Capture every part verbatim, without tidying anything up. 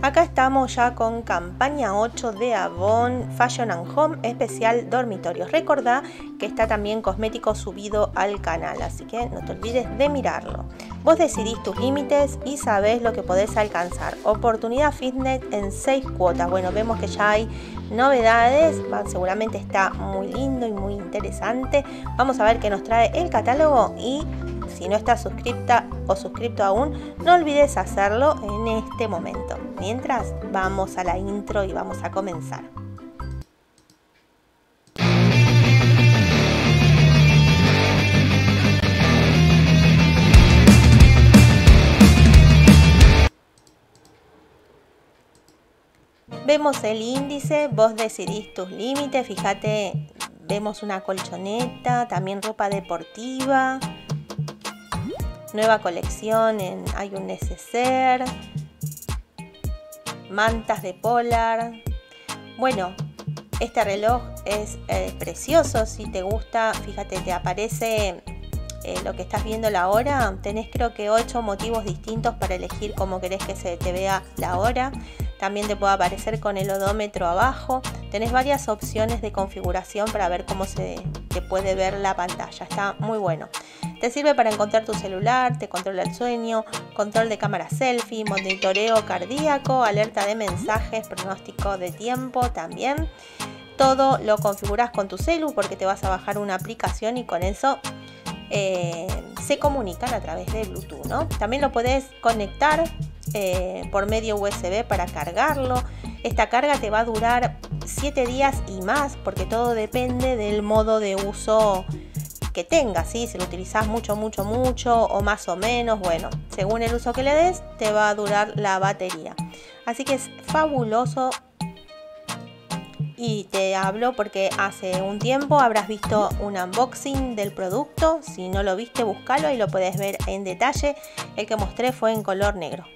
Acá estamos ya con campaña ocho de Avon Fashion and Home especial dormitorios. Recordá que está también cosmético subido al canal, así que no te olvides de mirarlo. Vos decidís tus límites y sabés lo que podés alcanzar. Oportunidad fitness en seis cuotas. Bueno, vemos que ya hay novedades, seguramente está muy lindo y muy interesante. Vamos a ver qué nos trae el catálogo y si no estás suscripta o suscripto aún, no olvides hacerlo en este momento. Mientras, vamos a la intro y vamos a comenzar. Vemos el índice, vos decidís tus límites. Fíjate, vemos una colchoneta, también ropa deportiva. Nueva colección, en, hay un neceser, mantas de polar. Bueno, este reloj es eh, precioso. Si te gusta, fíjate, te aparece eh, lo que estás viendo la hora. Tenés creo que ocho motivos distintos para elegir cómo querés que se te vea la hora. También te puede aparecer con el odómetro abajo. Tenés varias opciones de configuración para ver cómo se te puede ver la pantalla. Está muy bueno. Te sirve para encontrar tu celular, te controla el sueño, control de cámara selfie, monitoreo cardíaco, alerta de mensajes, pronóstico de tiempo también. Todo lo configuras con tu celu porque te vas a bajar una aplicación y con eso eh, se comunican a través de Bluetooth, ¿no? También lo puedes conectar eh, por medio U S B para cargarlo. Esta carga te va a durar siete días y más porque todo depende del modo de uso que tengas, ¿sí? Si lo utilizas mucho, mucho, mucho o más o menos, bueno, según el uso que le des, te va a durar la batería. Así que es fabuloso y te hablo porque hace un tiempo habrás visto un unboxing del producto. Si no lo viste, búscalo y lo puedes ver en detalle. El que mostré fue en color negro.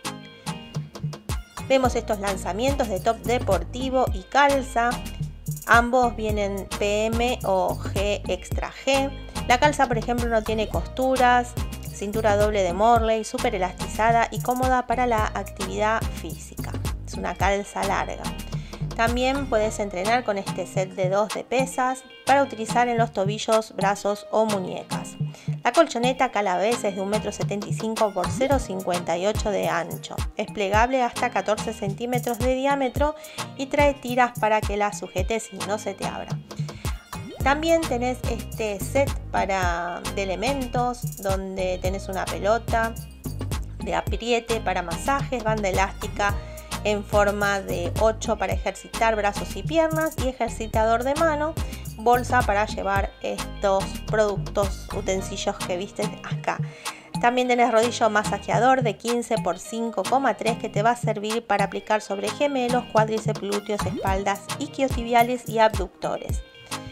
Vemos estos lanzamientos de top deportivo y calza. Ambos vienen P M o G Extra G. La calza, por ejemplo, no tiene costuras, cintura doble de Morley, súper elastizada y cómoda para la actividad física. Es una calza larga. También puedes entrenar con este set de dos de pesas para utilizar en los tobillos, brazos o muñecas. La colchoneta Calabés es de un metro setenta y cinco por cero coma cincuenta y ocho de ancho. Es plegable hasta catorce centímetros de diámetro y trae tiras para que la sujetes y no se te abra. También tenés este set para, de elementos donde tenés una pelota de apriete para masajes, banda elástica en forma de ocho para ejercitar brazos y piernas y ejercitador de mano, bolsa para llevar estos productos, utensilios que viste acá. También tenés rodillo masajeador de quince por cinco coma tres que te va a servir para aplicar sobre gemelos, cuádriceps, glúteos, espaldas, isquiotibiales y abductores.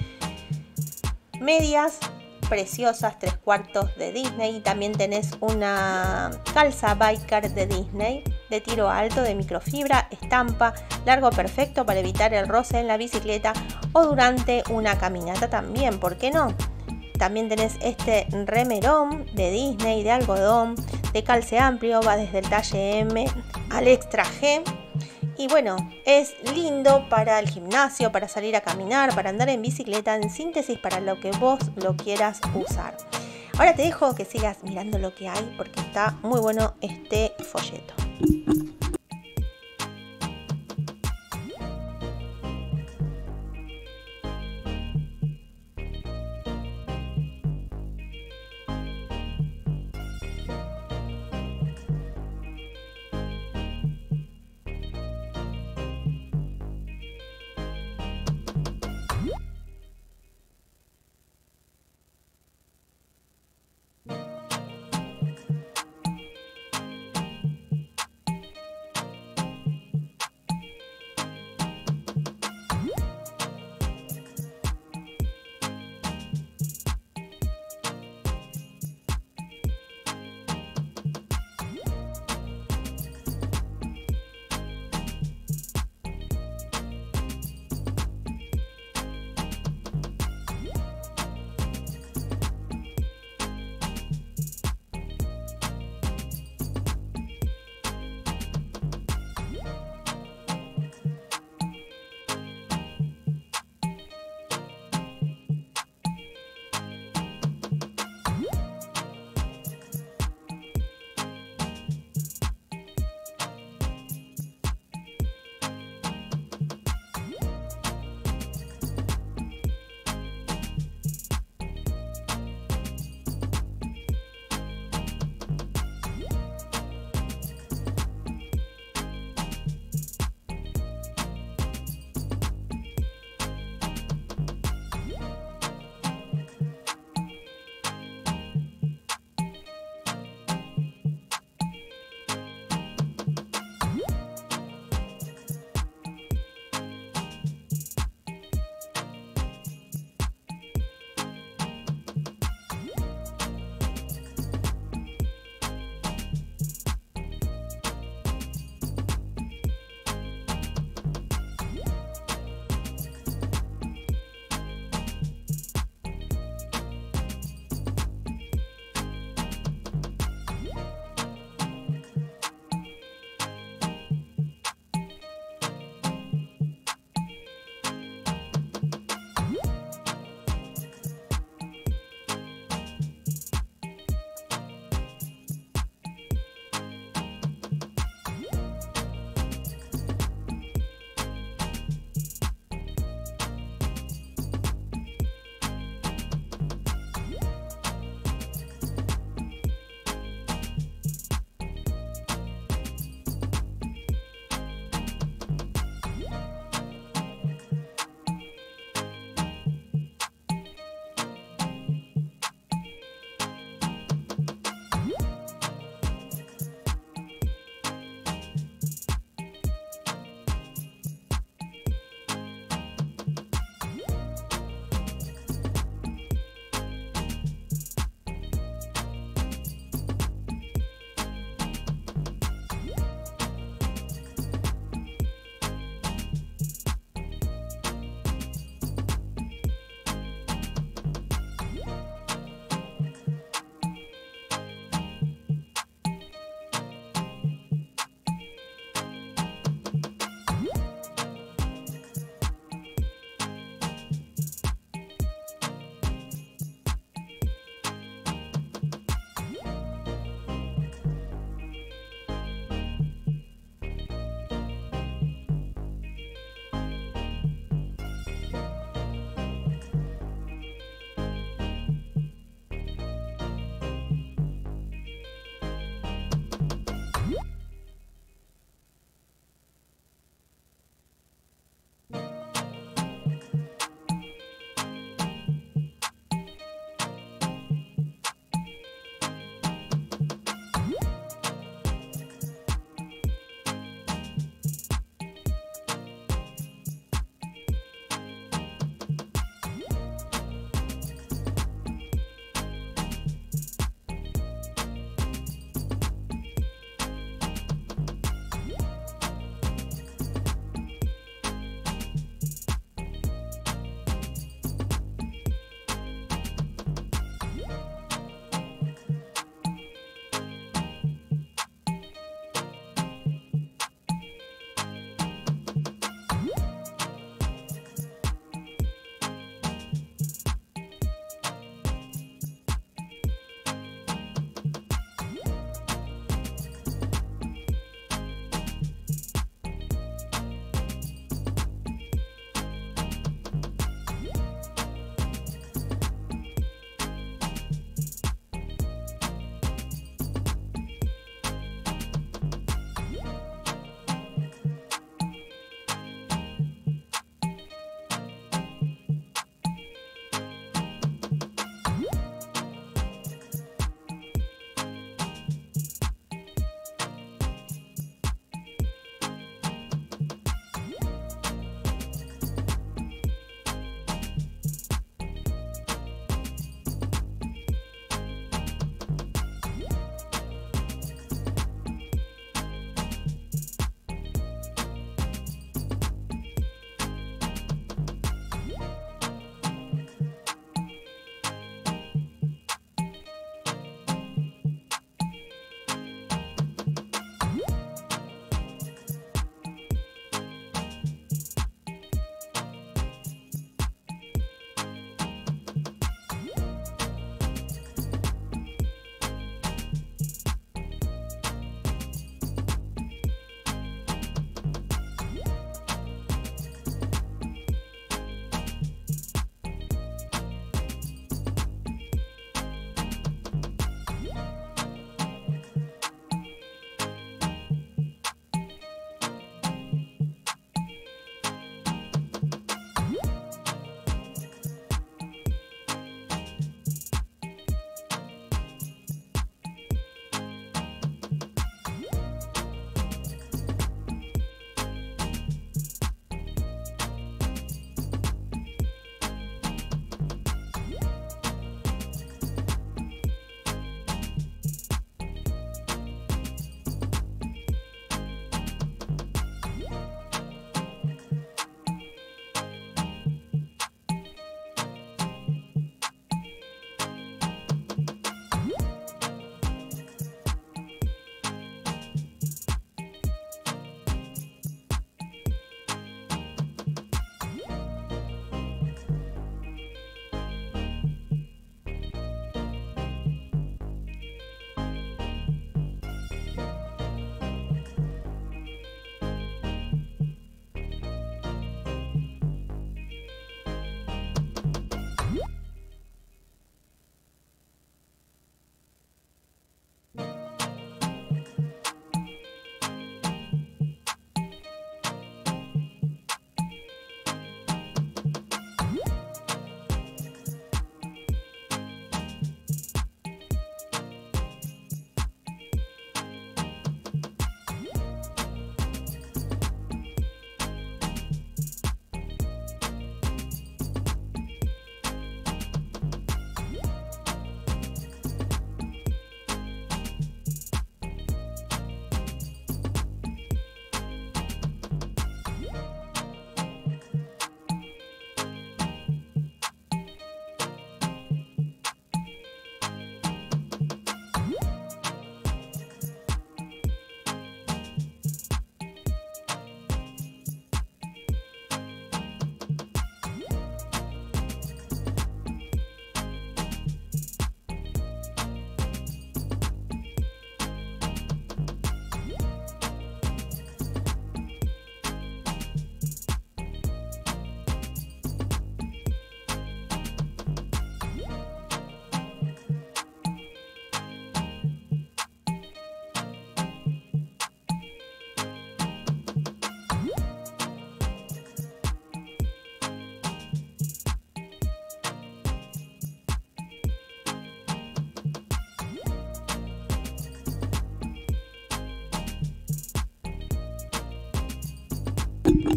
Medias preciosas, tres cuartos de Disney. También tenés una calza biker de Disney de tiro alto de microfibra, estampa, largo perfecto para evitar el roce en la bicicleta o durante una caminata también, ¿por qué no? También tenés este remerón de Disney de algodón, de calce amplio, va desde el talle M al extra G. Y bueno, es lindo para el gimnasio, para salir a caminar, para andar en bicicleta, en síntesis para lo que vos lo quieras usar. Ahora te dejo que sigas mirando lo que hay porque está muy bueno este folleto.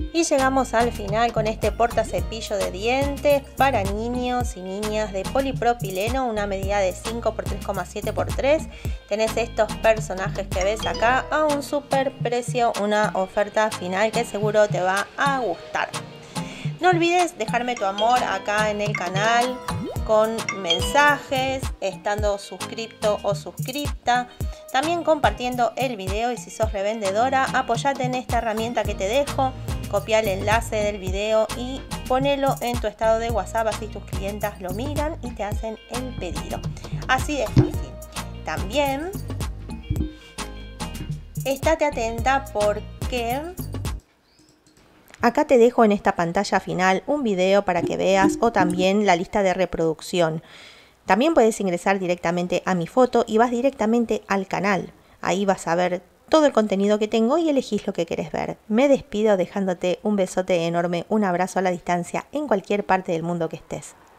Y llegamos al final con este portacepillo de dientes para niños y niñas de polipropileno, una medida de cinco por tres coma siete por tres. Tenés estos personajes que ves acá a un super precio, una oferta final que seguro te va a gustar. No olvides dejarme tu amor acá en el canal con mensajes, estando suscripto o suscripta, también compartiendo el video, y si sos revendedora, apoyate en esta herramienta que te dejo. Copia el enlace del video y ponelo en tu estado de WhatsApp, así tus clientas lo miran y te hacen el pedido. Así de fácil. También estate atenta porque acá te dejo en esta pantalla final un video para que veas, o también la lista de reproducción. También puedes ingresar directamente a mi foto y vas directamente al canal. Ahí vas a ver todo el contenido que tengo y elegís lo que querés ver. Me despido dejándote un besote enorme, un abrazo a la distancia en cualquier parte del mundo que estés.